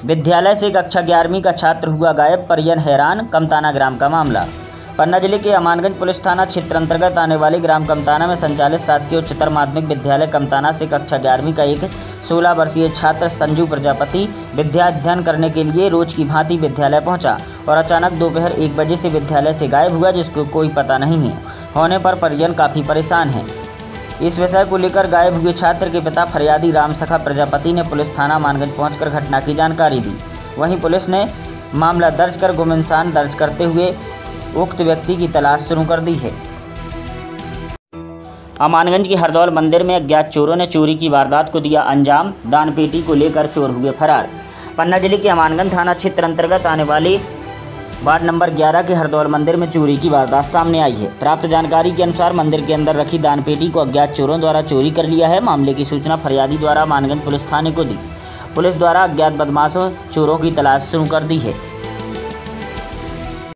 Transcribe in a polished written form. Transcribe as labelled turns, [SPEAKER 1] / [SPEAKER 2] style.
[SPEAKER 1] विद्यालय से कक्षा 11वीं का छात्र हुआ गायब, परिजन हैरान। कमताना ग्राम का मामला। पन्ना जिले के अमानगंज पुलिस थाना क्षेत्र अंतर्गत आने वाले ग्राम कमताना में संचालित शासकीय उच्चतर माध्यमिक विद्यालय कमताना से कक्षा 11वीं का एक 16 वर्षीय छात्र संजू प्रजापति विद्या अध्ययन करने के लिए रोज की भांति विद्यालय पहुंचा और अचानक दोपहर 1 बजे से विद्यालय से गायब हुआ, जिसको कोई पता नहीं है। होने पर परिजन काफ़ी परेशान हैं। इस विषय को लेकर गायब हुए छात्र के पिता फरियादी रामसखा प्रजापति ने पुलिस थाना अमानगंज पहुंचकर घटना की जानकारी दी। वहीं पुलिस ने मामला दर्ज कर गुम इंसान दर्ज करते हुए उक्त व्यक्ति की तलाश शुरू कर दी है। अमानगंज के हरदौल मंदिर में अज्ञात चोरों ने चोरी की वारदात को दिया अंजाम, दान पेटी को लेकर चोर हुए फरार। पन्ना जिले के अमानगंज थाना क्षेत्र अंतर्गत आने वाले वार्ड नंबर 11 के हरदौल मंदिर में चोरी की वारदात सामने आई है। प्राप्त जानकारी के अनुसार मंदिर के अंदर रखी दान पेटी को अज्ञात चोरों द्वारा चोरी कर लिया है। मामले की सूचना फरियादी द्वारा अमानगंज पुलिस थाने को दी। पुलिस द्वारा अज्ञात बदमाशों चोरों की तलाश शुरू कर दी है।